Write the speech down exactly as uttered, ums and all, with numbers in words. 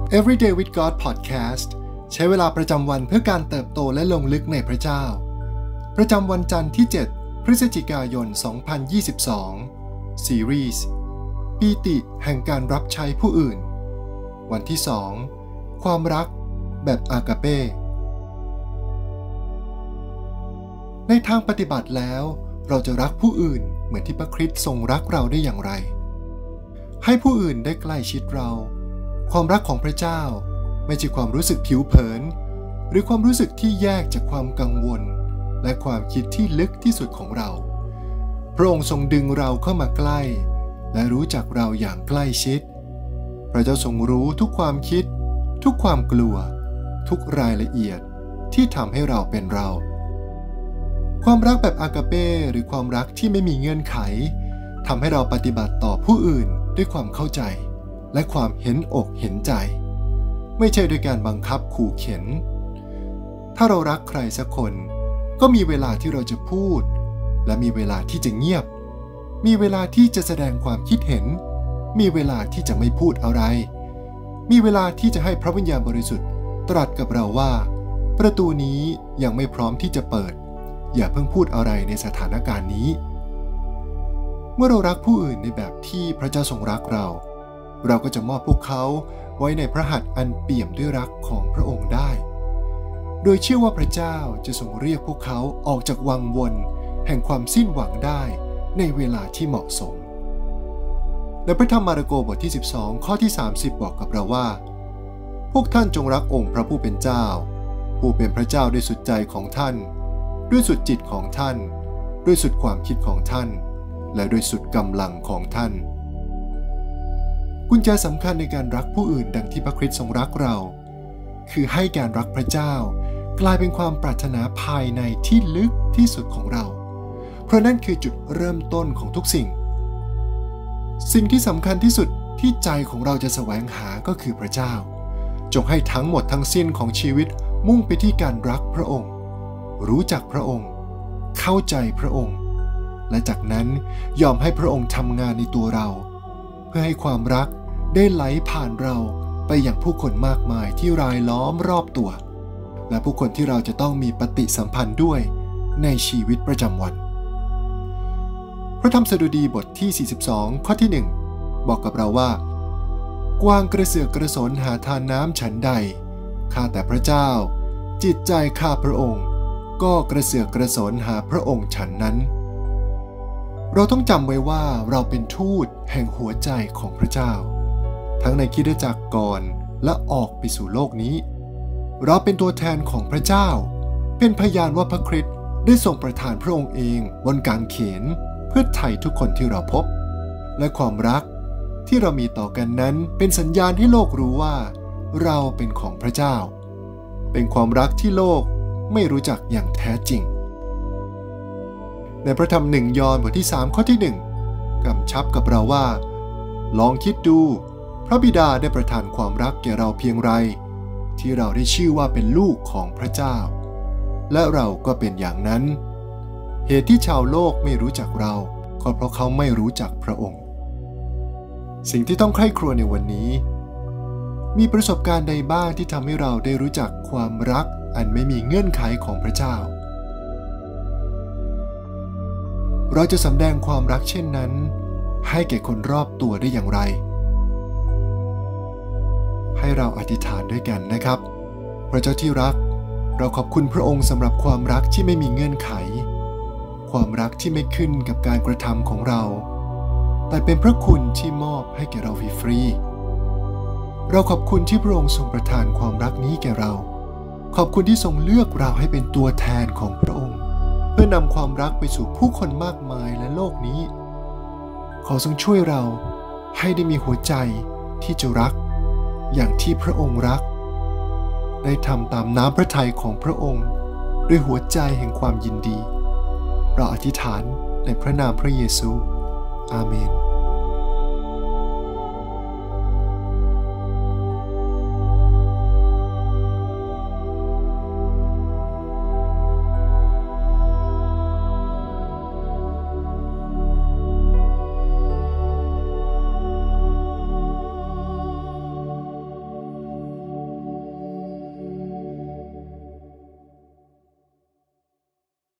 Everyday with God Podcast ใช้เวลาประจำวันเพื่อการเติบโตและลงลึกในพระเจ้าประจำวันจันทร์ที่เจ็ดพฤศจิกายนสองพันยี่สิบสองซีรีส์ปีติแห่งการรับใช้ผู้อื่นวันที่สองความรักแบบอากาเป้ในทางปฏิบัติแล้วเราจะรักผู้อื่นเหมือนที่พระคริสต์ทรงรักเราได้อย่างไรให้ผู้อื่นได้ใกล้ชิดเราความรักของพระเจ้าไม่ใช่ความรู้สึกผิวเผินหรือความรู้สึกที่แยกจากความกังวลและความคิดที่ลึกที่สุดของเราพระองค์ทรงดึงเราเข้ามาใกล้และรู้จักเราอย่างใกล้ชิดพระเจ้าทรงรู้ทุกความคิดทุกความกลัวทุกรายละเอียดที่ทำให้เราเป็นเราความรักแบบอากาเป้หรือความรักที่ไม่มีเงื่อนไขทำให้เราปฏิบัติต่อผู้อื่นด้วยความเข้าใจและความเห็นอกเห็นใจไม่ใช่ด้วยการบังคับขู่เข็นถ้าเรารักใครสักคนก็มีเวลาที่เราจะพูดและมีเวลาที่จะเงียบมีเวลาที่จะแสดงความคิดเห็นมีเวลาที่จะไม่พูดอะไรมีเวลาที่จะให้พระวิญญาณบริสุทธิ์ตรัสกับเราว่าประตูนี้ยังไม่พร้อมที่จะเปิดอย่าเพิ่งพูดอะไรในสถานการณ์นี้เมื่อเรารักผู้อื่นในแบบที่พระเจ้าทรงรักเราเราก็จะมอบพวกเขาไว้ในพระหัตถ์อันเปี่ยมด้วยรักของพระองค์ได้โดยเชื่อว่าพระเจ้าจะทรงเรียกพวกเขาออกจากวังวนแห่งความสิ้นหวังได้ในเวลาที่เหมาะสมในพระธรรมมาระโกบทที่สิบสองข้อที่สามสิบบอกกับเราว่าพวกท่านจงรักองค์พระผู้เป็นเจ้าผู้เป็นพระเจ้าด้วยสุดใจของท่านด้วยสุดจิตของท่านด้วยสุดความคิดของท่านและด้วยสุดกำลังของท่านกุญแจสำคัญในการรักผู้อื่นดังที่พระคริสต์ทรงรักเราคือให้การรักพระเจ้ากลายเป็นความปรารถนาภายในที่ลึกที่สุดของเราเพราะนั่นคือจุดเริ่มต้นของทุกสิ่งสิ่งที่สำคัญที่สุดที่ใจของเราจะแสวงหาก็คือพระเจ้าจงให้ทั้งหมดทั้งสิ้นของชีวิตมุ่งไปที่การรักพระองค์รู้จักพระองค์เข้าใจพระองค์และจากนั้นยอมให้พระองค์ทำงานในตัวเราเพื่อให้ความรักได้ไหลผ่านเราไปอย่างผู้คนมากมายที่รายล้อมรอบตัวและผู้คนที่เราจะต้องมีปฏิสัมพันธ์ด้วยในชีวิตประจำวันพระธรรมสดุดีบทที่สี่สิบสองข้อที่หนึ่งบอกกับเราว่ากวางกระเสือกกระสนหาทานน้ำฉันใดข้าแต่พระเจ้าจิตใจข้าพระองค์ก็กระเสือกกระสนหาพระองค์ฉันนั้นเราต้องจำไว้ว่าเราเป็นทูตแห่งหัวใจของพระเจ้าทั้งในคริสตจักรก่อนและออกไปสู่โลกนี้เราเป็นตัวแทนของพระเจ้าเป็นพยานว่าพระคริสต์ได้ทรงประทานพระองค์เองบนกางเขนเพื่อไถ่ทุกคนที่เราพบและความรักที่เรามีต่อกันนั้นเป็นสัญญาณให้โลกรู้ว่าเราเป็นของพระเจ้าเป็นความรักที่โลกไม่รู้จักอย่างแท้จริงในพระธรรมหนึ่งยอห์นบทที่สามข้อที่หนึ่งกำชับกับเราว่าลองคิดดูพระบิดาได้ประทานความรักแก่เราเพียงไรที่เราได้ชื่อว่าเป็นลูกของพระเจ้าและเราก็เป็นอย่างนั้นเหตุที่ชาวโลกไม่รู้จักเราก็เพราะเขาไม่รู้จักพระองค์สิ่งที่ต้องใคร่ครวญในวันนี้มีประสบการณ์ใดบ้างที่ทำให้เราได้รู้จักความรักอันไม่มีเงื่อนไขของพระเจ้าเราจะสำแดงความรักเช่นนั้นให้แก่คนรอบตัวได้อย่างไรให้เราอธิษฐานด้วยกันนะครับพระเจ้าที่รักเราขอบคุณพระองค์สำหรับความรักที่ไม่มีเงื่อนไขความรักที่ไม่ขึ้นกับการกระทำของเราแต่เป็นพระคุณที่มอบให้แก่เราฟรีๆเราขอบคุณที่พระองค์ทรงประทานความรักนี้แก่เราขอบคุณที่ทรงเลือกเราให้เป็นตัวแทนของพระองค์เพื่อนำความรักไปสู่ผู้คนมากมายและโลกนี้ขอทรงช่วยเราให้ได้มีหัวใจที่จะรักอย่างที่พระองค์รักได้ทำตามน้ำพระทัยของพระองค์ด้วยหัวใจแห่งความยินดีเราอธิษฐานในพระนามพระเยซูอาเมน